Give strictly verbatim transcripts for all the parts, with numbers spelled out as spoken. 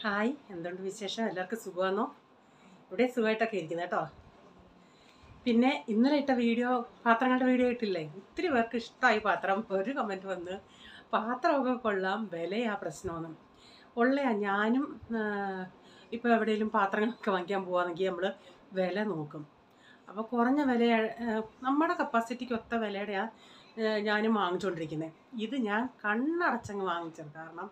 Hi, എന്തുകൊണ്ട് വിശേഷം? എല്ലാവർക്കും സുഖമാണോ? ഇവിടെ സുഖമായിട്ടൊക്കെ ഇരിക്കുന്നത് കേട്ടോ. പിന്നെ ഇന്നലെ ഇട്ട വീഡിയോ, പാത്രങ്ങളുടെ വീഡിയോ ഇട്ടില്ലേ, ഒത്തിരി പേർക്ക് ഇഷ്ടമായി പാത്രം. ഒരു കമൻറ്റ് വന്ന് പാത്രമൊക്കെ കൊള്ളാം, വിലയാ പ്രശ്നമാണ്. ഉള്ളയാ. ഞാനും ഇപ്പോൾ എവിടെയെങ്കിലും പാത്രങ്ങളൊക്കെ വാങ്ങിക്കാൻ പോവാണെങ്കിൽ നമ്മൾ വില നോക്കും. അപ്പോൾ കുറഞ്ഞ വില, നമ്മുടെ കപ്പാസിറ്റിക്ക് ഒത്ത വിലയുടെയാണ് ഞാനും വാങ്ങിച്ചുകൊണ്ടിരിക്കുന്നത്. ഇത് ഞാൻ കണ്ണടച്ചങ്ങ് വാങ്ങിച്ചത്. കാരണം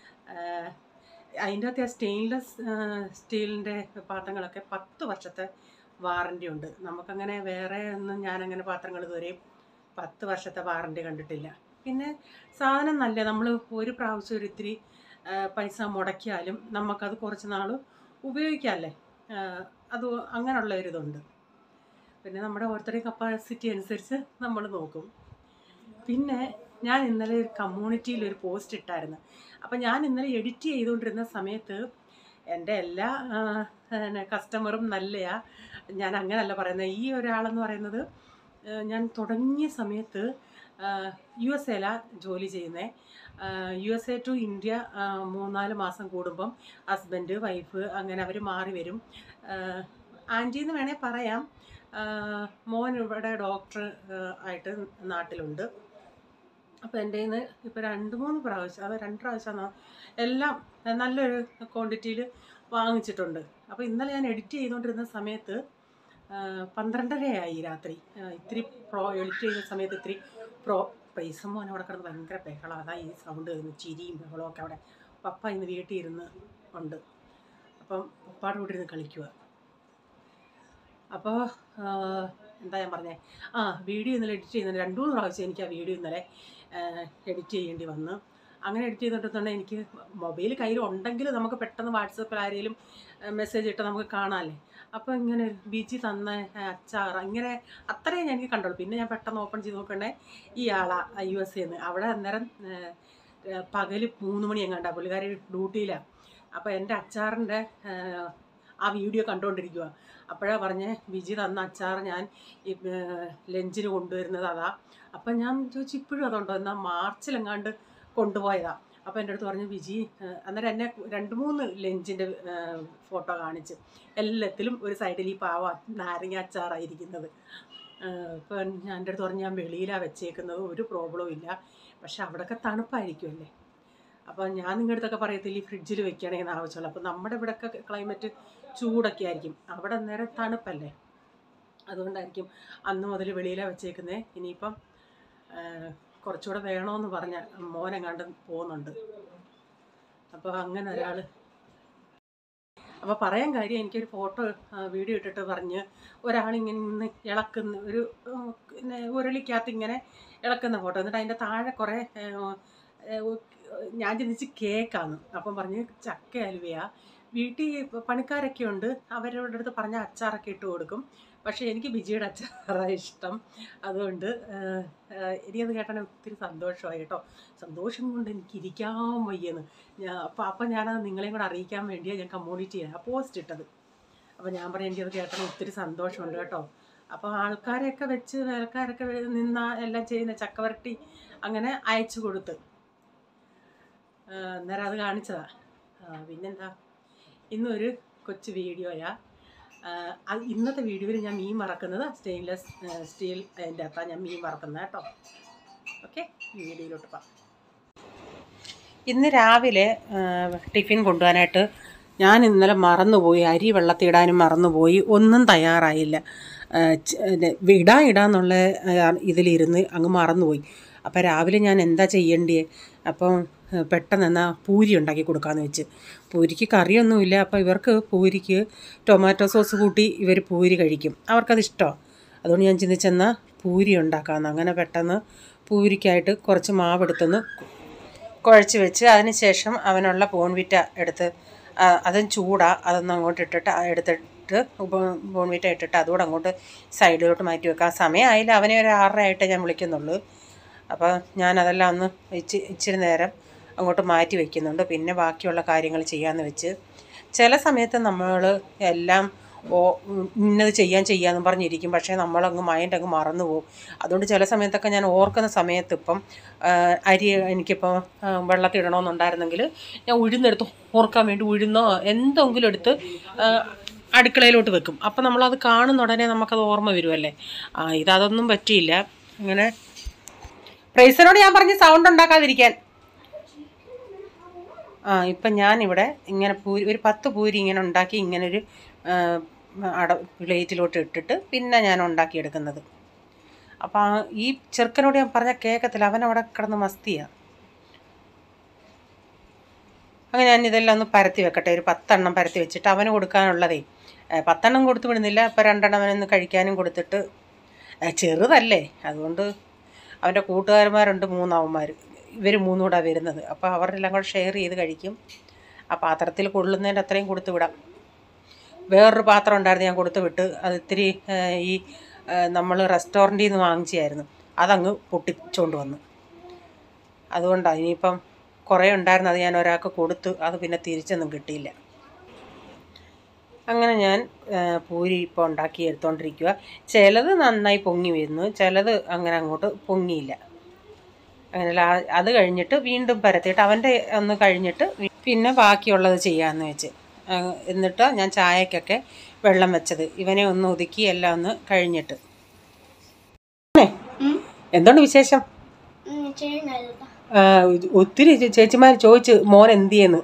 അതിൻ്റെ അകത്ത് സ്റ്റെയിൻലെസ് സ്റ്റീലിൻ്റെ പാത്രങ്ങളൊക്കെ പത്ത് വർഷത്തെ വാറൻറ്റി ഉണ്ട്. നമുക്കങ്ങനെ വേറെ ഒന്നും ഞാനങ്ങനെ പാത്രങ്ങൾ ഇതുവരെയും പത്ത് വർഷത്തെ വാറൻറ്റി കണ്ടിട്ടില്ല. പിന്നെ സാധനം നല്ല, നമ്മൾ ഒരു പ്രാവശ്യം ഒരു ഇത്തിരി പൈസ മുടക്കിയാലും നമുക്കത് കുറച്ച് നാൾ ഉപയോഗിക്കാമല്ലേ, അത് അങ്ങനെയുള്ള ഒരിതുണ്ട്. പിന്നെ നമ്മുടെ ഓരോരുത്തരുടെയും കപ്പാസിറ്റി അനുസരിച്ച് നമ്മൾ നോക്കും. പിന്നെ ഞാൻ ഇന്നലെ ഒരു കമ്മ്യൂണിറ്റിയിൽ ഒരു പോസ്റ്റ് ഇട്ടായിരുന്നു. അപ്പം ഞാൻ ഇന്നലെ എഡിറ്റ് ചെയ്തുകൊണ്ടിരുന്ന സമയത്ത് എൻ്റെ എല്ലാ കസ്റ്റമറും നല്ലയാ, ഞാൻ അങ്ങനെയല്ല പറയുന്നത്. ഈ ഒരാളെന്ന് പറയുന്നത് ഞാൻ തുടങ്ങിയ സമയത്ത് യു എസ് എയില ജോലി ചെയ്യുന്നത്. U S A to India മൂന്നാല് മാസം കൂടുമ്പം ഹസ്ബൻഡ് വൈഫ് അങ്ങനെ അവർ മാറി വരും. ആൻറ്റി എന്ന് വേണേൽ പറയാം. മോൻ ഇവിടെ ഡോക്ടർ ആയിട്ട് നാട്ടിലുണ്ട്. അപ്പോൾ എൻ്റെ കയ്യിൽ നിന്ന് ഇപ്പോൾ രണ്ട് മൂന്ന് പ്രാവശ്യം, അത് രണ്ട് പ്രാവശ്യമാണോ, എല്ലാം നല്ലൊരു ക്വാണ്ടിറ്റിയിൽ വാങ്ങിച്ചിട്ടുണ്ട്. അപ്പോൾ ഇന്നലെ ഞാൻ എഡിറ്റ് ചെയ്തുകൊണ്ടിരുന്ന സമയത്ത് പന്ത്രണ്ടരയായി രാത്രി. ഇത്തിരി പ്രോ എഡിറ്റ് ചെയ്യുന്ന സമയത്ത് ഇത്തിരി പ്രോ പൈസ മോനെ അവിടെ കിടന്ന് ഭയങ്കര ബഹളം. അതാ ഈ സൗണ്ട് വരുന്നു, ചിരിയും ബഹളവും ഒക്കെ. അവിടെ പപ്പ ഇന്ന് വീട്ടിൽ ഇരുന്ന് ഉണ്ട്. അപ്പം പപ്പാടെ കൂടെ ഇരുന്ന് കളിക്കുക. അപ്പോൾ എന്താ ഞാൻ പറഞ്ഞേ, ആ വീഡിയോ ഇന്നലെ എഡിറ്റ് ചെയ്യുന്നത് രണ്ട് മൂന്ന് പ്രാവശ്യം എനിക്ക് ആ വീഡിയോ ഇന്നലെ എഡിറ്റ് ചെയ്യേണ്ടി വന്നു. അങ്ങനെ എഡിറ്റ് ചെയ്തിട്ടുണ്ടെങ്കിൽ എനിക്ക് മൊബൈൽ കയ്യിൽ ഉണ്ടെങ്കിൽ നമുക്ക് പെട്ടെന്ന് വാട്സപ്പിൽ ആരെങ്കിലും മെസ്സേജ് ഇട്ട് നമുക്ക് കാണാമല്ലേ. അപ്പോൾ ഇങ്ങനെ ബിജി തന്ന അച്ചാർ ഇങ്ങനെ അത്രയും എനിക്ക് കണ്ടുള്ളൂ. പിന്നെ ഞാൻ പെട്ടെന്ന് ഓപ്പൺ ചെയ്ത് നോക്കണേ ഈ ആളാ യു എസ് എന്ന്. അവിടെ അന്നേരം പകൽ മൂന്ന് മണി എങ്ങാണ്ടാ, പുള്ളിക്കാരി ഡ്യൂട്ടിയിലാണ്. അപ്പോൾ എൻ്റെ അച്ചാറിൻ്റെ ആ വീഡിയോ കണ്ടുകൊണ്ടിരിക്കുക. അപ്പോഴാണ് പറഞ്ഞേ ബിജി തന്ന അച്ചാർ ഞാൻ ഈ ലഞ്ചിന് കൊണ്ടുവരുന്നത് അതാ. അപ്പം ഞാൻ ചോദിച്ചു ഇപ്പോഴും അതുണ്ടോ? എന്നാൽ മാർച്ചിലെങ്ങാണ്ട് കൊണ്ടുപോയതാണ്. അപ്പോൾ എൻ്റെ അടുത്ത് പറഞ്ഞു ബിജി, അന്നേരം എന്നെ രണ്ട് മൂന്ന് ലഞ്ചിൻ്റെ ഫോട്ടോ കാണിച്ച്, എല്ലാത്തിലും ഒരു സൈഡിൽ ഈ പാവ നാരങ്ങ അച്ചാറായിരിക്കുന്നത്. ഇപ്പം ഞാൻ എൻ്റെ അടുത്ത് പറഞ്ഞു ഞാൻ വെളിയിലാണ് വെച്ചേക്കുന്നത്, ഒരു പ്രോബ്ലവും ഇല്ല, പക്ഷെ അവിടെയൊക്കെ തണുപ്പായിരിക്കുമല്ലേ. അപ്പോൾ ഞാൻ നിങ്ങളുടെ അടുത്തൊക്കെ പറയത്തില്ല ഈ ഫ്രിഡ്ജിൽ വെക്കണമെന്ന് ആവശ്യമുള്ളൂ. അപ്പോൾ നമ്മുടെ ഇവിടെയൊക്കെ ക്ലൈമറ്റ് ചൂടൊക്കെ ആയിരിക്കും, അവിടെ നേരം തണുപ്പല്ലേ, അതുകൊണ്ടായിരിക്കും അന്ന് മുതൽ വെളിയിലാണ് വെച്ചേക്കുന്നത്. ഇനിയിപ്പം കുറച്ചുകൂടെ വേണമെന്ന് പറഞ്ഞ മോനെങ്ങാണ്ട് പോകുന്നുണ്ട്. അപ്പോൾ അങ്ങനെ ഒരാൾ, അപ്പോൾ പറയാൻ കാര്യം, എനിക്കൊരു ഫോട്ടോ വീഡിയോ ഇട്ടിട്ട് പറഞ്ഞ് ഒരാളിങ്ങനെ ഇന്ന് ഇളക്കുന്ന ഒരു പിന്നെ ഉരുളിക്കകത്ത് ഇങ്ങനെ ഇളക്കുന്ന ഫോട്ടോ, എന്നിട്ട് അതിൻ്റെ താഴെ കുറേ ഞാൻ ചിന്തിച്ച് കേക്കാണ്. അപ്പം പറഞ്ഞ് ചക്ക അലുവയാ. വീട്ടിൽ പണിക്കാരൊക്കെ ഉണ്ട്, അവരുടെ അടുത്ത് പറഞ്ഞ അച്ചാറൊക്കെ ഇട്ട് കൊടുക്കും. പക്ഷേ എനിക്ക് ബിജിയുടെ അച്ചാറാണ് ഇഷ്ടം. അതുകൊണ്ട് എനിക്കത് കേട്ടാൽ ഒത്തിരി സന്തോഷമായി കേട്ടോ. സന്തോഷം കൊണ്ട് എനിക്ക് ഇരിക്കാൻ വയ്യെന്ന് ഞാൻ. അപ്പം അപ്പം ഞാനത് നിങ്ങളെയും കൂടെ അറിയിക്കാൻ വേണ്ടിയാണ് ഞാൻ കമ്മ്യൂണിറ്റിയാണ് ആ പോസ്റ്റ് ഇട്ടത്. അപ്പോൾ ഞാൻ പറയാം എനിക്കത് കേട്ടാൽ ഒത്തിരി സന്തോഷമുണ്ട് കേട്ടോ. അപ്പോൾ ആൾക്കാരെയൊക്കെ വെച്ച് വേലക്കാരൊക്കെ നിന്ന എല്ലാം ചെയ്യുന്ന ചക്കവരട്ടി അങ്ങനെ അയച്ചു കൊടുത്ത് അന്നേരം അത് കാണിച്ചതാ. പിന്നെന്താ, ഇന്നൊരു കൊച്ചു വീഡിയോയാ. ഇന്നത്തെ വീഡിയോയിൽ ഞാൻ മീൻ വറക്കുന്നത് സ്റ്റെയിൻലെസ് സ്റ്റീൽ അതിൻ്റെ അകത്താണ് ഞാൻ മീൻ വറക്കുന്നത് കേട്ടോ. ഓക്കെ, വീഡിയോയിലോട്ട് പോകാം. ഇന്ന് രാവിലെ ടിഫിൻ കൊണ്ടുപോകാനായിട്ട് ഞാൻ ഇന്നലെ മറന്നുപോയി, അരി വെള്ളത്തിടാനും മറന്നുപോയി, ഒന്നും തയ്യാറായില്ല. ഇടാൻ ഇടാന്നുള്ള ഇതിലിരുന്ന് അങ്ങ് മറന്നുപോയി. അപ്പോൾ രാവിലെ ഞാൻ എന്താ ചെയ്യേണ്ടത്, അപ്പം പെട്ടെന്ന് എന്നാൽ പൂരി ഉണ്ടാക്കി കൊടുക്കാമെന്ന് വെച്ച്. പൂരിക്ക് കറിയൊന്നുമില്ല, അപ്പോൾ ഇവർക്ക് പൂരിക്ക് ടൊമാറ്റോ സോസ് കൂട്ടി ഇവർ പൂരി കഴിക്കും, അവർക്കത് ഇഷ്ടമാണ്. അതുകൊണ്ട് ഞാൻ ചിന്തിച്ചെന്നാൽ പൂരി ഉണ്ടാക്കാമെന്ന്. അങ്ങനെ പെട്ടെന്ന് പൂരിക്കായിട്ട് കുറച്ച് മാവ് എടുത്തൊന്ന് കുഴച്ച് വെച്ച് അതിന് ശേഷം അവനുള്ള ബോൺവിറ്റ എടുത്ത്, അതും ചൂടാ, അതൊന്ന് അങ്ങോട്ട് ഇട്ടിട്ട് എടുത്തിട്ട് ബോൺവിറ്റ ഇട്ടിട്ട് അതുകൂടെ അങ്ങോട്ട് സൈഡിലോട്ട് മാറ്റി വെക്കാം. സമയമായില്ല, അവനെ ഒരു ആറര ആയിട്ടേ ഞാൻ വിളിക്കുന്നുള്ളൂ. അപ്പോൾ ഞാനതെല്ലാം ഒന്ന് ഇച്ചി ഇച്ചിരി നേരം അങ്ങോട്ട് മാറ്റി വയ്ക്കുന്നുണ്ട്. പിന്നെ ബാക്കിയുള്ള കാര്യങ്ങൾ ചെയ്യാമെന്ന് വെച്ച്. ചില സമയത്ത് നമ്മൾ എല്ലാം ഓ ഇന്നത് ചെയ്യാൻ ചെയ്യാമെന്ന് പറഞ്ഞിരിക്കും. പക്ഷേ നമ്മളങ്ങ് മൈൻഡ് അങ്ങ് മറന്നു പോകും. അതുകൊണ്ട് ചില സമയത്തൊക്കെ ഞാൻ ഓർക്കുന്ന സമയത്ത് ഇപ്പം അരി എനിക്കിപ്പോൾ വെള്ളത്തിടണമെന്നുണ്ടായിരുന്നെങ്കിൽ ഞാൻ ഉഴുന്നെടുത്ത് ഓർക്കാൻ വേണ്ടി ഉഴുന്നോ എന്തെങ്കിലും എടുത്ത് അടുക്കളയിലോട്ട് വെക്കും. അപ്പം നമ്മളത് കാണുന്ന ഉടനെ നമുക്കത് ഓർമ്മ വരുമല്ലേ. ആ ഇതതൊന്നും പറ്റിയില്ല. അങ്ങനെ പ്രൈസിനോട് ഞാൻ പറഞ്ഞ് സൗണ്ട് ഉണ്ടാക്കാതിരിക്കാൻ. ആ ഇപ്പം ഞാനിവിടെ ഇങ്ങനെ പൂരി ഒരു പത്ത് പൂരി ഇങ്ങനെ ഉണ്ടാക്കി ഇങ്ങനൊരു അട പ്ലേറ്റിലോട്ട് ഇട്ടിട്ട് പിന്നെ ഞാൻ ഉണ്ടാക്കിയെടുക്കുന്നത്. അപ്പം ഈ ചെറുക്കനോട് ഞാൻ പറഞ്ഞ കേൾക്കത്തില്ല, അവനവിടെ കിടന്ന് മസ്തിയാണ്. അങ്ങനെ ഞാൻ ഇതെല്ലാം ഒന്ന് പരത്തി വെക്കട്ടെ. ഒരു പത്തെണ്ണം പരത്തി വെച്ചിട്ട് അവന് കൊടുക്കാനുള്ളതേ പത്തെണ്ണം കൊടുത്തു വിടുന്നില്ല. അപ്പോൾ രണ്ടെണ്ണം അവനൊന്ന് കഴിക്കാനും കൊടുത്തിട്ട്, ചെറുതല്ലേ അതുകൊണ്ട് അവൻ്റെ കൂട്ടുകാരന്മാരുണ്ട് മൂന്നാവന്മാർ, ഇവർ മൂന്നുകൂടെ വരുന്നത്. അപ്പോൾ അവരെല്ലാം കൂടെ ഷെയർ ചെയ്ത് കഴിക്കും. ആ പാത്രത്തിൽ കൊള്ളുന്നതിൻ്റെ അത്രയും കൊടുത്തു വിടാം. വേറൊരു പാത്രം ഉണ്ടായിരുന്നു, ഞാൻ കൊടുത്തു വിട്ട്. അത് ഇത്തിരി ഈ നമ്മൾ റെസ്റ്റോറൻറ്റിൽ നിന്ന് വാങ്ങിച്ചായിരുന്നു, അതങ്ങ് പൊട്ടിച്ചുകൊണ്ട് വന്നു. അതുകൊണ്ടാണ് ഇനിയിപ്പം കുറേ ഉണ്ടായിരുന്നു, അത് ഞാൻ ഒരാൾക്ക് കൊടുത്തു. അത് പിന്നെ തിരിച്ചൊന്നും കിട്ടിയില്ല. അങ്ങനെ ഞാൻ പൂരി ഇപ്പോൾ ഉണ്ടാക്കി എടുത്തുകൊണ്ടിരിക്കുക. ചിലത് നന്നായി പൊങ്ങി വരുന്നു, ചിലത് അങ്ങനെ അങ്ങോട്ട് പൊങ്ങിയില്ല. അങ്ങനെ അത് കഴിഞ്ഞിട്ട് വീണ്ടും പരത്തിയിട്ട് അവൻ്റെ ഒന്ന് കഴിഞ്ഞിട്ട് പിന്നെ ബാക്കിയുള്ളത് ചെയ്യാമെന്ന് വെച്ച്. എന്നിട്ട് ഞാൻ ചായക്കൊക്കെ വെള്ളം വെച്ചത്. ഇവനെ ഒന്ന് ഒതുക്കി എല്ലാം ഒന്ന് കഴിഞ്ഞിട്ട്. എന്തുകൊണ്ട് വിശേഷം? ഒത്തിരി ചേച്ചിമാർ ചോദിച്ചു മോൻ എന്ത് ചെയ്യുന്നു.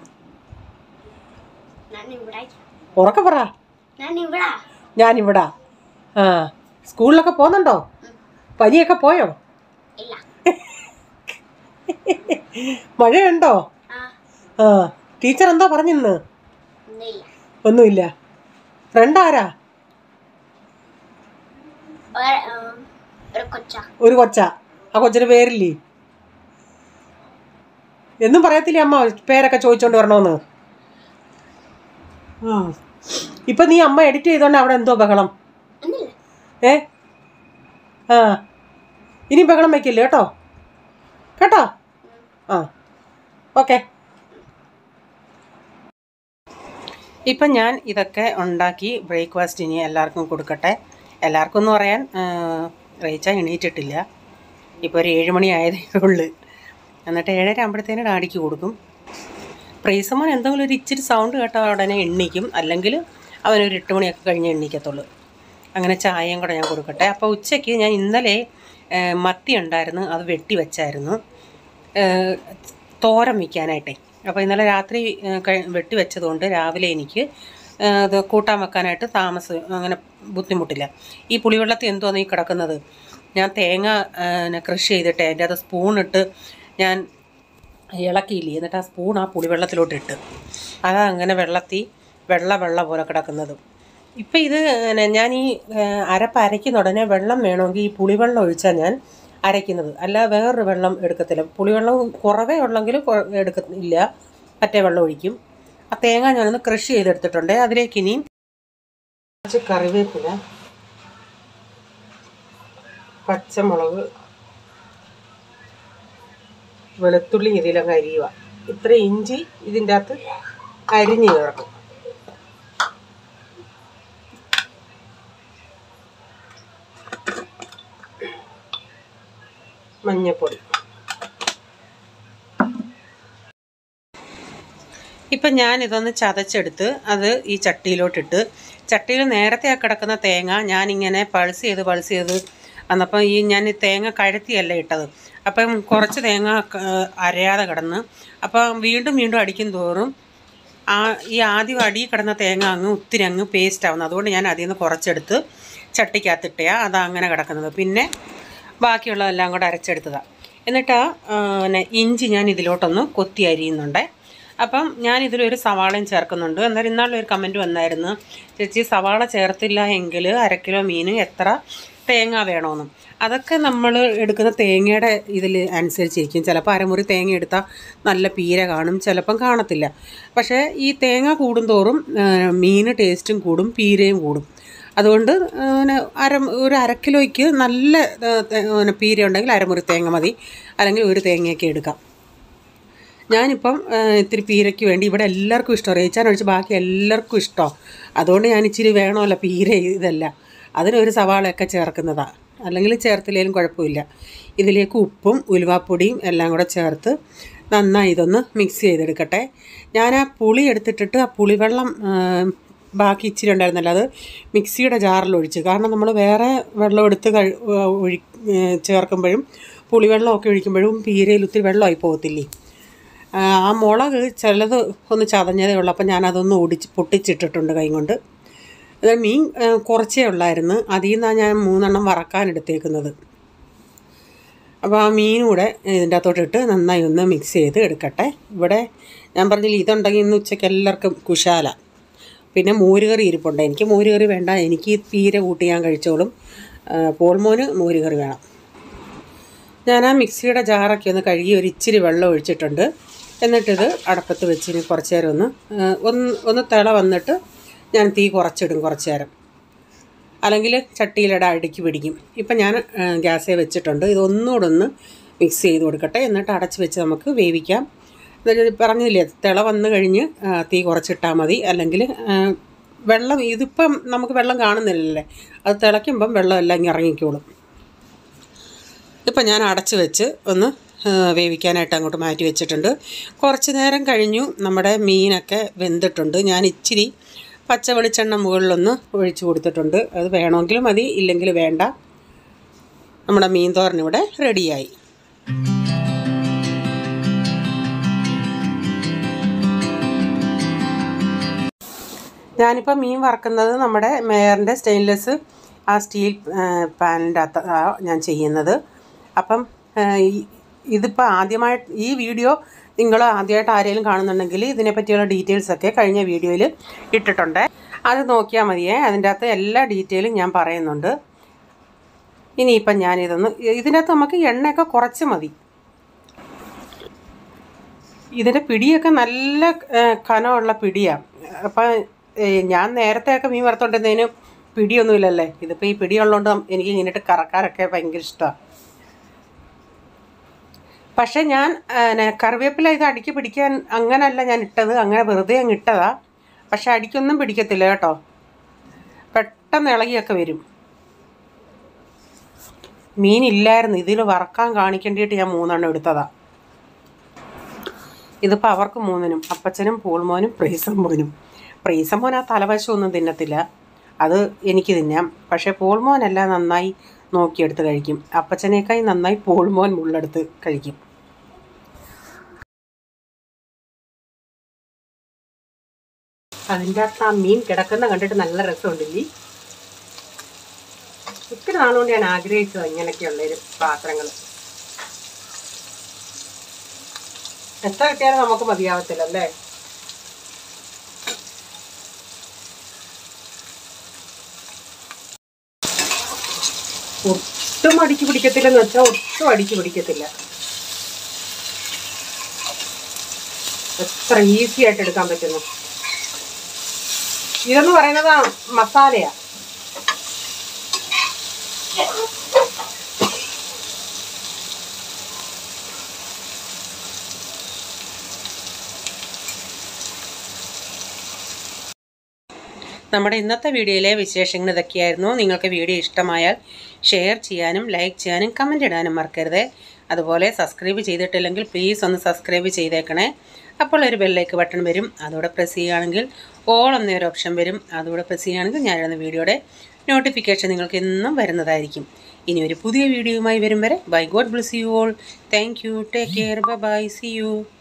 ഉറക്കെ പറ. ഞാനിവിടാ. ആ സ്കൂളിലൊക്കെ പോകുന്നുണ്ടോ? പനിയൊക്കെ പോയോ? മഴയുണ്ടോ? ആ ടീച്ചർ എന്താ പറഞ്ഞിന്ന്? ഒന്നുമില്ല. ഫ്രണ്ട് ആരാ? ഒരു കൊച്ച. ആ കൊച്ചിന് പേരില്ലേ? എന്നും പറയത്തില്ലേ അമ്മ പേരൊക്കെ ചോദിച്ചോണ്ട് വരണമെന്ന്? ആ ഇപ്പൊ നീ അമ്മ എഡിറ്റ് ചെയ്തോണ്ട് അവിടെ എന്തോ ബഹളം? ഏ ആ ഇനി ബഹളം വയ്ക്കില്ല കേട്ടോ കേട്ടോ. ആ ഓക്കെ. ഇപ്പം ഞാൻ ഇതൊക്കെ ഉണ്ടാക്കി ബ്രേക്ക്ഫാസ്റ്റിന് എല്ലാവർക്കും കൊടുക്കട്ടെ. എല്ലാവർക്കും എന്ന് പറയാൻ റേച്ച എണീറ്റിട്ടില്ല. ഇപ്പോൾ ഒരു ഏഴ് മണി ആയതേ ഉള്ളൂ. എന്നിട്ട് ഏഴര ആകുമ്പോഴത്തേന് ഡാഡിക്ക് കൊടുക്കും. പ്രൈസമോൻ എന്തെങ്കിലും ഒരു ഇച്ചിരി സൗണ്ട് കേട്ടാൽ ഉടനെ എണ്ണീക്കും, അല്ലെങ്കിൽ അവനൊരു എട്ട് മണിയൊക്കെ കഴിഞ്ഞ് എണ്ണീക്കത്തുള്ളൂ. അങ്ങനെ ചായയും കൂടെ ഞാൻ കൊടുക്കട്ടെ. അപ്പോൾ ഉച്ചയ്ക്ക് ഞാൻ ഇന്നലെ മത്തി ഉണ്ടായിരുന്നു, അത് വെട്ടി വെച്ചായിരുന്നു തോരൻ വയ്ക്കാനായിട്ടേ. അപ്പോൾ ഇന്നലെ രാത്രി വെട്ടി വെച്ചതുകൊണ്ട് രാവിലെ എനിക്ക് അത് കൂട്ടാൻ വെക്കാനായിട്ട് താമസം അങ്ങനെ ബുദ്ധിമുട്ടില്ല. ഈ പുളിവെള്ളത്തിൽ എന്തോന്ന് ഈ കിടക്കുന്നത്, ഞാൻ തേങ്ങ കൃഷി ചെയ്തിട്ട് അതിൻ്റെ അത് സ്പൂണിട്ട് ഞാൻ ഇളക്കിയില്ലേ, എന്നിട്ട് ആ സ്പൂൺ ആ പുളിവെള്ളത്തിലോട്ടിട്ട് അതാ അങ്ങനെ വെള്ളത്തിൽ വെള്ള വെള്ള പോലെ കിടക്കുന്നത്. ഇപ്പം ഇത് ഞാൻ ഈ അരപ്പ് അരയ്ക്കുന്ന ഉടനെ വെള്ളം വേണമെങ്കിൽ ഈ പുളിവെള്ളം ഒഴിച്ചാൽ ഞാൻ അരയ്ക്കുന്നത്, അല്ല വേറൊരു വെള്ളം എടുക്കത്തില്ല. പുളിവെള്ളം കുറവേ ഉള്ളെങ്കിൽ എടുക്കത്തില്ല, മറ്റേ വെള്ളം ഒഴിക്കും. ആ തേങ്ങ ഞാനൊന്ന് ക്രഷ് ചെയ്തെടുത്തിട്ടുണ്ട്. അതിലേക്ക് ഇനിയും കുറച്ച് കറിവേപ്പില, പച്ചമുളക്, വെളുത്തുള്ളി ഇതിലങ്ങ് അരിയുക. ഇത്ര ഇഞ്ചി ഇതിൻ്റെ അകത്ത് അരിഞ്ഞ് ചേർക്കും. മഞ്ഞൾപ്പൊടി. ഇപ്പം ഞാനിതൊന്ന് ചതച്ചെടുത്ത് അത് ഈ ചട്ടിയിലോട്ടിട്ട്, ചട്ടിയിൽ നേരത്തെ കിടക്കുന്ന തേങ്ങ ഞാനിങ്ങനെ പൾസ് ചെയ്ത് പൾസ് ചെയ്ത് വന്നപ്പോൾ ഈ ഞാൻ ഈ തേങ്ങ കഴുത്തിയല്ല ഇട്ടത്, അപ്പം കുറച്ച് തേങ്ങ അരയാതെ കിടന്ന്, അപ്പം വീണ്ടും വീണ്ടും അടിക്കും തോറും ആ ഈ ആദ്യം അടി കിടന്ന തേങ്ങ അങ്ങ് ഒത്തിരി അങ്ങ് പേസ്റ്റ് ആവുന്നു. അതുകൊണ്ട് ഞാൻ അതിൽ നിന്ന് കുറച്ചെടുത്ത് ചട്ടിക്കകത്തിട്ടയാണ് അത് അങ്ങനെ കിടക്കുന്നത്. പിന്നെ ബാക്കിയുള്ളതെല്ലാം കൂടെ അരച്ചെടുത്തതാണ്. എന്നിട്ട് പിന്നെ ഇഞ്ചി ഞാൻ ഇതിലോട്ടൊന്ന് കൊത്തി അരിയുന്നുണ്ട്. അപ്പം ഞാൻ ഇതിലൊരു സവാളയും ചേർക്കുന്നുണ്ട്. എന്നാലും ഇന്നാളൊരു കമൻറ്റ് വന്നായിരുന്നു, ചേച്ചി സവാള ചേർത്തില്ല എങ്കിൽ അര കിലോ മീൻ എത്ര തേങ്ങ വേണമെന്നും. അതൊക്കെ നമ്മൾ എടുക്കുന്ന തേങ്ങയുടെ ഇതിൽ അനുസരിച്ചിരിക്കും. ചിലപ്പോൾ അരമുറി തേങ്ങ എടുത്താൽ നല്ല പീര കാണും, ചിലപ്പം കാണത്തില്ല. പക്ഷേ ഈ തേങ്ങ കൂടുന്തോറും മീൻ ടേസ്റ്റും കൂടും, പീരയും കൂടും. അതുകൊണ്ട് അര ഒരു അര കിലോയ്ക്ക് നല്ല പീര ഉണ്ടെങ്കിൽ അരമുറി തേങ്ങ മതി, അല്ലെങ്കിൽ ഒരു തേങ്ങയൊക്കെ എടുക്കാം. ഞാനിപ്പം ഇത്തിരി പീരയ്ക്ക് വേണ്ടി ഇവിടെ എല്ലാവർക്കും ഇഷ്ടം റേച്ചാൻ ഒഴിച്ച് ബാക്കി എല്ലാവർക്കും ഇഷ്ടമാണ്. അതുകൊണ്ട് ഞാൻ ഇച്ചിരി വേണമല്ലോ പീര ഇതല്ല, അതിനൊരു സവാളയൊക്കെ ചേർക്കുന്നതാണ്. അല്ലെങ്കിൽ ചേർത്തില്ലെങ്കിലും കുഴപ്പമില്ല. ഇതിലേക്ക് ഉപ്പും ഉലുവാപ്പൊടിയും എല്ലാം കൂടെ ചേർത്ത് നന്നായി ഇതൊന്ന് മിക്സ് ചെയ്തെടുക്കട്ടെ. ഞാൻ ആ പുളി എടുത്തിട്ടിട്ട് ആ പുളിവെള്ളം ബാക്കി ഇച്ചിരി ഉണ്ടായിരുന്നല്ലോ, അത് മിക്സിയുടെ ജാറിൽ ഒഴിച്ച്. കാരണം നമ്മൾ വേറെ വെള്ളം എടുത്ത് കഴി ഒഴി ചേർക്കുമ്പോഴും പുളിവെള്ളമൊക്കെ ഒഴിക്കുമ്പോഴും പീരയിൽ ഒത്തിരി വെള്ളമായി പോകത്തില്ലേ. ആ മുളക് ചിലത് ഒന്ന് ചതഞ്ഞതേ ഉള്ളൂ, അപ്പം ഞാനതൊന്ന് ഒടിച്ച് പൊട്ടിച്ചിട്ടിട്ടുണ്ട് കൈ കൊണ്ട്. അത് മീൻ കുറച്ചേ ഉള്ളായിരുന്നു, അതിൽ നിന്നാണ് ഞാൻ മൂന്നെണ്ണം വറക്കാനെടുത്തേക്കുന്നത്. അപ്പോൾ ആ മീനും കൂടെ ഇതിൻ്റെ അകത്തോട്ടിട്ട് നന്നായി ഒന്ന് മിക്സ് ചെയ്ത് എടുക്കട്ടെ. ഇവിടെ ഞാൻ പറഞ്ഞില്ല ഇതുണ്ടെങ്കിൽ ഇന്ന് ഉച്ചയ്ക്ക് എല്ലാവർക്കും കുശാല. പിന്നെ മോരുകറി ഇരിപ്പുണ്ട്. എനിക്ക് മോരുകറി വേണ്ട, എനിക്ക് പീര കൂട്ടി ഞാൻ കഴിച്ചോളും. പോൾമോന് മോരുകറി വേണം. ഞാൻ ആ മിക്സിയുടെ ജാറൊക്കെ ഒന്ന് കഴുകി ഒരു ഇച്ചിരി വെള്ളം ഒഴിച്ചിട്ടുണ്ട്. എന്നിട്ടിത് അടപ്പത്ത് വെച്ച് കുറച്ച് നേരം ഒന്ന് ഒന്ന് ഒന്ന് തിള വന്നിട്ട് ഞാൻ തീ കുറച്ചിടും കുറച്ച് നേരം, അല്ലെങ്കിൽ ചട്ടിയിലിട അടുക്കി പിടിക്കും. ഇപ്പം ഞാൻ ഗ്യാസേ വെച്ചിട്ടുണ്ട്. ഇതൊന്നുകൂടെ ഒന്ന് മിക്സ് ചെയ്ത് കൊടുക്കട്ടെ. എന്നിട്ട് അടച്ച് വെച്ച് നമുക്ക് വേവിക്കാം. എന്നിട്ട് പറഞ്ഞില്ലേ തിള വന്ന് കഴിഞ്ഞ് തീ കുറച്ചിട്ടാൽ മതി. അല്ലെങ്കിൽ വെള്ളം ഇതിപ്പം നമുക്ക് വെള്ളം കാണുന്നില്ലല്ലേ, അത് തിളയ്ക്കുമ്പം വെള്ളമെല്ലാം ഇങ്ങനെ ഇറങ്ങിക്കോളും. ഇപ്പം ഞാൻ അടച്ച് വെച്ച് ഒന്ന് വേവിക്കാനായിട്ട് അങ്ങോട്ട് മാറ്റി വെച്ചിട്ടുണ്ട്. കുറച്ച് നേരം കഴിഞ്ഞു, നമ്മുടെ മീനൊക്കെ വെന്തിട്ടുണ്ട്. ഞാൻ ഇച്ചിരി പച്ച വെളിച്ചെണ്ണ മുകളിലൊന്ന് ഒഴിച്ച് കൊടുത്തിട്ടുണ്ട്. അത് വേണമെങ്കിൽ മതി, ഇല്ലെങ്കിൽ വേണ്ട. നമ്മുടെ മീൻ തോരൻ ഇവിടെ റെഡിയായി. ഞാനിപ്പോൾ മീൻ വറക്കുന്നത് നമ്മുടെ മേയറിൻ്റെ സ്റ്റെയിൻലെസ് ആ സ്റ്റീൽ പാനിൻ്റെ അകത്ത് ഞാൻ ചെയ്യുന്നത്. അപ്പം ഇതിപ്പോൾ ആദ്യമായിട്ട് ഈ വീഡിയോ നിങ്ങൾ ആദ്യമായിട്ട് ആരെങ്കിലും കാണുന്നുണ്ടെങ്കിൽ ഇതിനെപ്പറ്റിയുള്ള ഡീറ്റെയിൽസൊക്കെ കഴിഞ്ഞ വീഡിയോയിൽ ഇട്ടിട്ടുണ്ട്, അത് നോക്കിയാൽ മതിയേ. അതിൻ്റെ അകത്ത് എല്ലാ ഡീറ്റെയിലും ഞാൻ പറയുന്നുണ്ട്. ഇനിയിപ്പം ഞാനിതൊന്ന് ഇതിൻ്റെ അകത്ത് നമുക്ക് എണ്ണയൊക്കെ കുറച്ച് മതി. ഇതിൻ്റെ പിടിയൊക്കെ നല്ല കനമുള്ള പിടിയാണ്. അപ്പം ഞാൻ നേരത്തെയൊക്കെ മീൻ വറുത്തോണ്ടിരുന്നതിന് പിടിയൊന്നുമില്ലല്ലേ. ഇതിപ്പോൾ ഈ പിടിയുള്ളതുകൊണ്ട് എനിക്ക് ഇങ്ങനെയിട്ട് കറക്കാനൊക്കെ ഭയങ്കര ഇഷ്ടമാണ്. പക്ഷേ ഞാൻ കറിവേപ്പില ഇത് അടിക്ക് പിടിക്കാൻ അങ്ങനല്ല ഞാൻ ഇട്ടത്, അങ്ങനെ വെറുതെ അങ്ങ് ഇട്ടതാ. പക്ഷെ അടിക്കൊന്നും പിടിക്കത്തില്ല കേട്ടോ, പെട്ടെന്ന് ഇളകിയൊക്കെ വരും. മീനില്ലായിരുന്നു, ഇതിൽ വറക്കാൻ കാണിക്കേണ്ടിയിട്ട് ഞാൻ മൂന്നെണ്ണം എടുത്തതാ. ഇതിപ്പോൾ അവർക്ക് മൂന്നിനും, അപ്പച്ചനും പോൾമോനും പ്രീസമ്മോനും. പ്രീസമ്മോൻ ആ തലവശമൊന്നും തിന്നത്തില്ല, അത് എനിക്ക് തിന്നാം. പക്ഷേ പോൾമോനെല്ലാം നന്നായി നോക്കിയെടുത്ത് കഴിക്കും. അപ്പച്ചനേക്കായി നന്നായി പോൾമോൻ മുള്ളെടുത്ത് കഴിക്കും. അതിൻ്റെ അകത്ത് ആ മീൻ കിടക്കുന്ന കണ്ടിട്ട് നല്ല രസമുണ്ടില്ലേ. ഒത്തിരി നാളുകൊണ്ട് ഞാൻ ആഗ്രഹിച്ചത് ഇങ്ങനെയൊക്കെയുള്ളൊരു പാത്രങ്ങൾ. എത്ര കിട്ടിയാലും നമുക്ക് മതിയാവത്തില്ല അല്ലേ. ഒട്ടും അടിക്ക് പിടിക്കത്തില്ലെന്ന് വെച്ചാൽ ഒട്ടും അടിക്ക് പിടിക്കത്തില്ല. എത്ര ഈസി ആയിട്ട് എടുക്കാൻ പറ്റുന്നു. ഇതെന്ന് പറയുന്നത് മസാലയാ. നമ്മുടെ ഇന്നത്തെ വീഡിയോയിലെ വിശേഷങ്ങൾ ഇതൊക്കെയായിരുന്നു. നിങ്ങൾക്ക് വീഡിയോ ഇഷ്ടമായാൽ ഷെയർ ചെയ്യാനും ലൈക്ക് ചെയ്യാനും കമൻ്റ് ഇടാനും മറക്കരുത്. അതുപോലെ സബ്സ്ക്രൈബ് ചെയ്തിട്ടില്ലെങ്കിൽ പ്ലീസ് ഒന്ന് സബ്സ്ക്രൈബ് ചെയ്തേക്കണേ. അപ്പോൾ ഒരു ബെല്ലൈക്ക് ബട്ടൺ വരും, അതുകൂടെ പ്രസ് ചെയ്യുകയാണെങ്കിൽ ഓൾ എന്നൊരു ഓപ്ഷൻ വരും. അതുകൂടെ പ്രസ് ചെയ്യുകയാണെങ്കിൽ ഞാനിടുന്ന വീഡിയോയുടെ നോട്ടിഫിക്കേഷൻ നിങ്ങൾക്ക് എന്നും വരുന്നതായിരിക്കും. ഇനി ഒരു പുതിയ വീഡിയോയുമായി വരും വരെ bye. God bless you all. Thank you. Take care. Bye bye. See U.